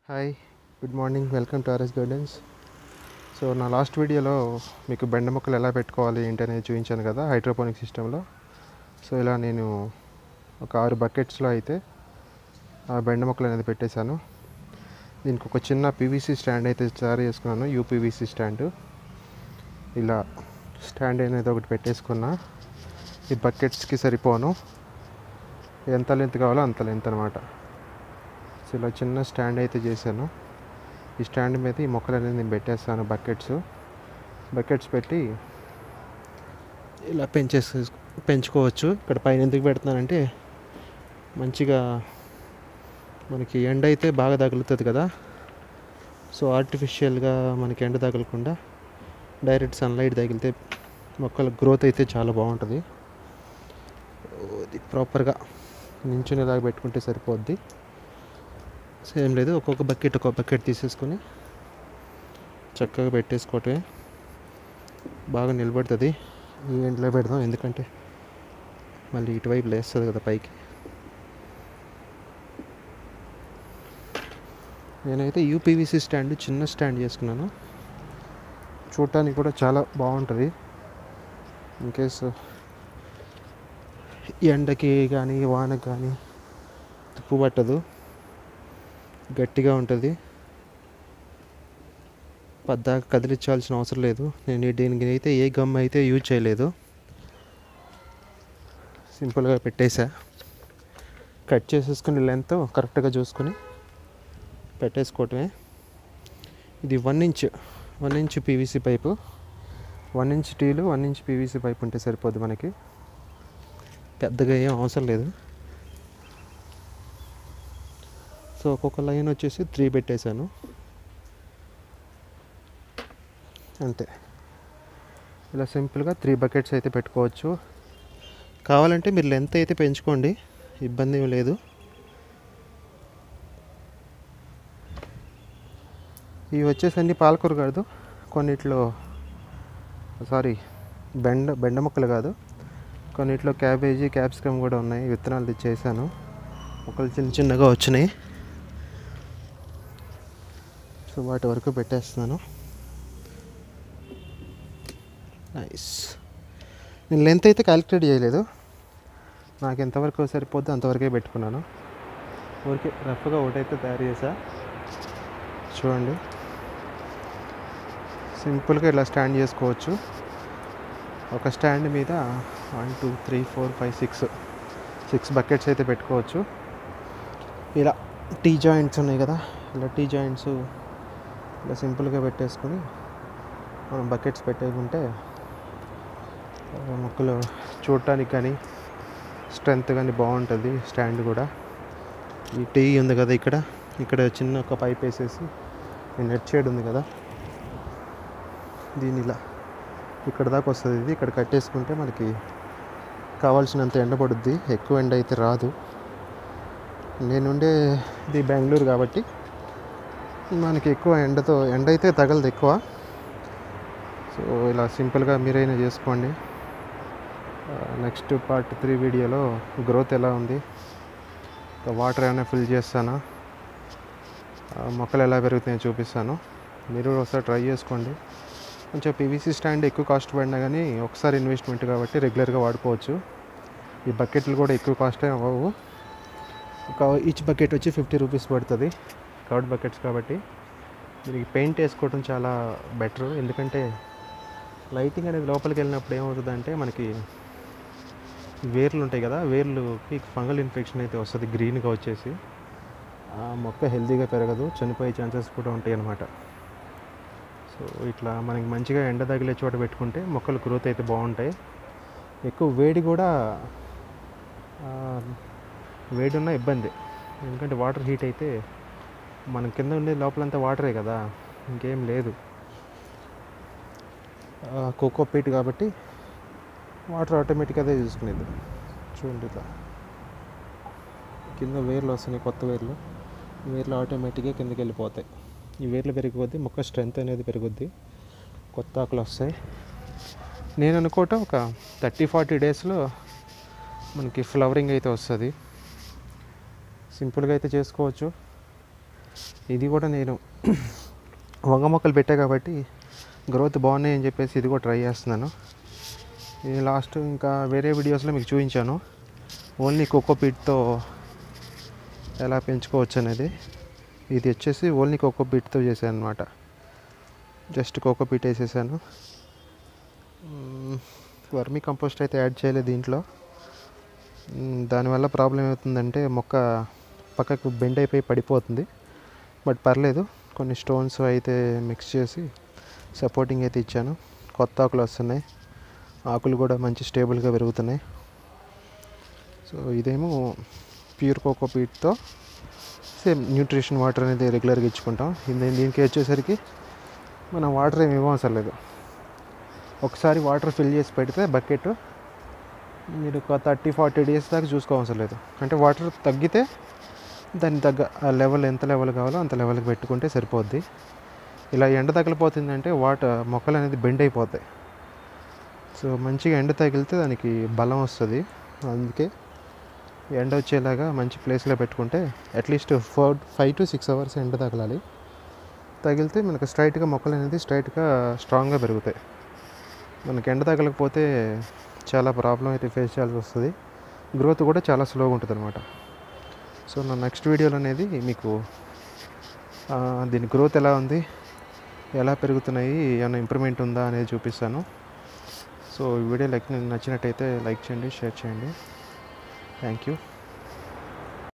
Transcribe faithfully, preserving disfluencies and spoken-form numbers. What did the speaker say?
Hi, good morning. Welcome to RS gardens. So నా last వీడియోలో మీకు బెండ మొక్కలు ఎలా పెట్టుకోవాలి ఏంటి అనేది చూపించాను కదా, హైడ్రోపోనిక్ సిస్టంలో. సో ఇలా నేను ఒక ఆరు బకెట్స్లో అయితే ఆ బెండ మొక్కలు అనేది పెట్టేశాను. దీనికి ఒక చిన్న పీవీసీ స్టాండ్ అయితే తయారు చేసుకున్నాను, యూపీవీసీ స్టాండ్. ఇలా స్టాండ్ అనేది ఒకటి పెట్టేసుకున్నా. ఈ బకెట్స్కి సరిపోను, ఎంత లెంత్ కావాలో అంత లెంత్ అనమాట. సో ఇలా చిన్న స్టాండ్ అయితే చేశాను. ఈ స్టాండ్ మీద ఈ మొక్కలు అనేది నేను పెట్టేస్తాను. బకెట్స్ బకెట్స్ పెట్టి ఇలా పెంచేసి పెంచుకోవచ్చు. ఇక్కడ పైన ఎందుకు పెడుతున్నానంటే మంచిగా మనకి ఎండ అయితే బాగా తగులుతుంది కదా. సో ఆర్టిఫిషియల్గా మనకి ఎండ తగలకుండా డైరెక్ట్ సన్లైట్ తగిలితే మొక్కల గ్రోత్ అయితే చాలా బాగుంటుంది. ఇది ప్రాపర్గా నించునేలాగా పెట్టుకుంటే సరిపోద్ది. సేమ్ లేదు, ఒక్కొక్క బకెట్ ఒక్కొక్క బకెట్ తీసేసుకొని చక్కగా పెట్టేసుకోవటమే. బాగా నిలబడుతుంది. ఈ ఎండలో పెడదాం, ఎందుకంటే మళ్ళీ ఇటువైపు లేస్తుంది కదా పైకి. నేనైతే యూపీవీసీ స్టాండ్ చిన్న స్టాండ్ చేసుకున్నాను. చూడటానికి కూడా చాలా బాగుంటుంది. ఇన్కేస్ ఎండకి కానీ వానకి కానీ తుప్పు పట్టదు, గట్టిగా ఉంటుంది. పద్దాక కదిలించాల్సిన అవసరం లేదు. నేను దీనికి అయితే ఏ గమ్ అయితే యూజ్ చేయలేదు, సింపుల్గా పెట్టేసా. కట్ చేసేసుకుని లెంత్ కరెక్ట్గా చూసుకొని పెట్టేసుకోవటమే. ఇది one inch one inch PVC pipe, one inch టీలు వన్ ఇంచ్ పీవీసీ పైపు ఉంటే సరిపోద్ది మనకి. పెద్దగా ఏం అవసరం లేదు. సో ఒక్కొక్క లైన్ వచ్చేసి త్రీ పెట్టేశాను అంతే. ఇలా సింపుల్గా త్రీ బకెట్స్ అయితే పెట్టుకోవచ్చు. కావాలంటే మీరు లెంత్ అయితే పెంచుకోండి, ఇబ్బంది ఏం లేదు. ఇవి వచ్చేసి అన్ని పాలకూర కాదు, కొన్నిట్లో సారీ బెండ బెండ మొక్కలు కాదు, కొన్నిట్లో క్యాబేజీ క్యాప్సికమ్ కూడా ఉన్నాయి. విత్తనాలు తెచ్చేసాను, మొక్కలు చిన్న చిన్నగా వచ్చినాయి. సో వాటి వరకు పెట్టేస్తున్నాను. నైస్. నేను లెంత్ అయితే క్యాలిక్యులేట్ చేయలేదు, నాకు ఎంతవరకు సరిపోద్దో అంతవరకే పెట్టుకున్నాను. ఊరికే రఫ్గా ఒకటైతే తయారు చేసా. చూడండి, సింపుల్గా ఇలా స్టాండ్ చేసుకోవచ్చు. ఒక స్టాండ్ మీద one two three four five six six buckets అయితే పెట్టుకోవచ్చు. ఇలా టీ జాయింట్స్ ఉన్నాయి కదా, ఇలా టీ జాయింట్స్ ఇలా సింపుల్గా పెట్టేసుకొని మనం బకెట్స్ పెట్టేసుకుంటే మొక్కలు చూడటానికి కానీ స్ట్రెంత్ కానీ బాగుంటుంది. స్టాండ్ కూడా ఈ టీ ఉంది కదా, ఇక్కడ ఇక్కడ చిన్న ఒక పైప్ వేసేసి నెట్ షేడ్ ఉంది కదా, దీని ఇలా ఇక్కడ దాకా వస్తుంది. ఇది ఇక్కడ కట్టేసుకుంటే మనకి కావాల్సినంత ఎండ పడుద్ది. ఎక్కువ ఎండ అయితే రాదు. నేనుండే ఇది బెంగళూరు కాబట్టి మనకి ఎక్కువ ఎండతో ఎండ అయితే తగలదు ఎక్కువ. సో ఇలా సింపుల్గా మీరైనా చేసుకోండి. నెక్స్ట్ పార్ట్ త్రీ వీడియోలో గ్రోత్ ఎలా ఉంది, వాటర్ ఏమైనా ఫిల్ చేస్తానా, మొక్కలు ఎలా పెరుగుతాయో చూపిస్తాను. మీరు ఒకసారి ట్రై చేసుకోండి. కొంచెం పీవీసీ స్టాండ్ ఎక్కువ కాస్ట్ పడినా కానీ ఒకసారి ఇన్వెస్ట్మెంట్ కాబట్టి రెగ్యులర్గా వాడుకోవచ్చు. ఈ బకెట్లు కూడా ఎక్కువ కాస్ట్ అవ్వవు. ఒక ఈచ్ బకెట్ వచ్చి ఫిఫ్టీ రూపీస్ పడుతుంది, కవర్డ్ బకెట్స్ కాబట్టి. దీనికి పెయింట్ వేసుకోవడం చాలా బెటర్, ఎందుకంటే లైటింగ్ అనేది లోపలికి వెళ్ళినప్పుడు ఏమవుతుందంటే మనకి వేర్లు ఉంటాయి కదా, వేర్లుకి ఫంగల్ ఇన్ఫెక్షన్ అయితే వస్తుంది, గ్రీన్గా వచ్చేసి ఆ మొక్క హెల్తీగా పెరగదు, చనిపోయే ఛాన్సెస్ కూడా ఉంటాయి అన్నమాట. సో ఇట్లా మనకి మంచిగా ఎండ తగిలే చోట పెట్టుకుంటే మొక్కలు గ్రోత్ అయితే బాగుంటాయి. ఎక్కువ వేడి కూడా వేడి ఉన్న ఇబ్బంది, ఎందుకంటే వాటర్ హీట్ అయితే మనం కింద ఉండేది లోపలంతా వాటరే కదా, ఇంకేం లేదు. కోకో పీట్ కాబట్టి వాటర్ ఆటోమేటిక్గా అదే చూసుకునేది. చూడండి, ఇట్లా కింద వేర్లు వస్తున్నాయి, కొత్త వేర్లు వేర్లు ఆటోమేటిక్గా కిందకి వెళ్ళిపోతాయి. ఈ వేర్లు పెరిగిపోద్ది, మొక్క స్ట్రెంత్ అనేది పెరుగుద్ది, కొత్త ఆకులు వస్తాయి. నేను అనుకోవటం ఒక థర్టీ ఫార్టీ డేస్లో మనకి ఫ్లవరింగ్ అయితే వస్తుంది. సింపుల్గా అయితే చేసుకోవచ్చు. ఇది కూడా నేను వంగ మొక్కలు పెట్టా కాబట్టి గ్రోత్ బాగున్నాయి అని చెప్పేసి ఇది కూడా ట్రై చేస్తున్నాను. ఇది లాస్ట్ ఇంకా వేరే వీడియోస్లో మీకు చూపించాను ఓన్లీ కోకోపీట్తో ఎలా పెంచుకోవచ్చు అనేది. ఇది వచ్చేసి ఓన్లీ కోకోపీట్తో చేశాను అనమాట. జస్ట్ కోకోపీట్ వేసేసాను. వర్మీ కంపోస్ట్ అయితే యాడ్ చేయలేదు దీంట్లో. దానివల్ల ప్రాబ్లం ఏమవుతుందంటే మొక్క పక్కకు బెండ్ అయిపోయి పడిపోతుంది. బట్ పర్లేదు, కొన్ని స్టోన్స్ అయితే మిక్స్ చేసి సపోర్టింగ్ అయితే ఇచ్చాను. కొత్త ఆకులు వస్తున్నాయి, ఆకులు కూడా మంచి స్టేబుల్గా పెరుగుతున్నాయి. సో ఇదేమో ప్యూర్ కోకోపీట్తో సేమ్ న్యూట్రిషన్ వాటర్ అనేది రెగ్యులర్గా ఇచ్చుకుంటాం. దీనికి వచ్చేసరికి మనం వాటర్ ఏమి ఇవ్వవసరం లేదు. ఒకసారి వాటర్ ఫిల్ చేసి పెడితే బకెట్ మీరు ఒక థర్టీ ఫార్టీ డేస్ దాకా చూసుకోవసరం లేదు. అంటే వాటర్ తగ్గితే దానికి తగ్గ ఆ లెవెల్ ఎంత లెవెల్ కావాలో అంత లెవెల్కి పెట్టుకుంటే సరిపోద్ది. ఇలా ఎండ తగిలిపోతుందంటే వాటర్ మొక్కలు అనేది బెండ్ అయిపోతాయి. సో మంచిగా ఎండ తగిలితే దానికి బలం వస్తుంది. అందుకే ఎండ వచ్చేలాగా మంచి ప్లేస్లో పెట్టుకుంటే at least four five to six hours ఎండ తగలాలి. తగిలితే మనకు స్ట్రైట్గా మొక్కలు అనేది స్ట్రైట్గా స్ట్రాంగ్గా పెరుగుతాయి. మనకి ఎండ తగలకపోతే చాలా ప్రాబ్లం అయితే ఫేస్ చేయాల్సి వస్తుంది. గ్రోత్ కూడా చాలా స్లోగా ఉంటుంది అనమాట. సో నా నెక్స్ట్ వీడియోలో అనేది మీకు దీని గ్రోత్ ఎలా ఉంది, ఎలా పెరుగుతున్నాయి, ఏమైనా ఇంప్రూవ్మెంట్ ఉందా అనేది చూపిస్తాను. సో ఈ వీడియో లైక్ నచ్చినట్టయితే లైక్ చేయండి, షేర్ చేయండి. Thank you.